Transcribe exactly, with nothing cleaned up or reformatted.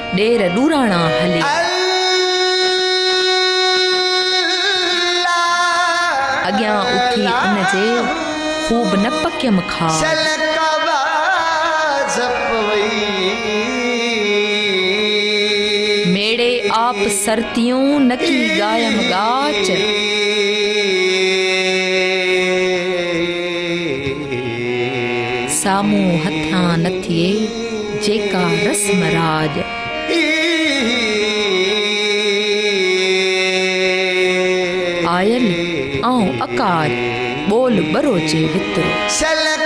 der डूराणा हले अग्यां उथी उन जे खूब न पक्यम खा मेड़े आप सरतियों नकी गायम गाच सामू हथां नथिए जेका रस्म राज आयल आऊं अकार बोल बरोचे वितरो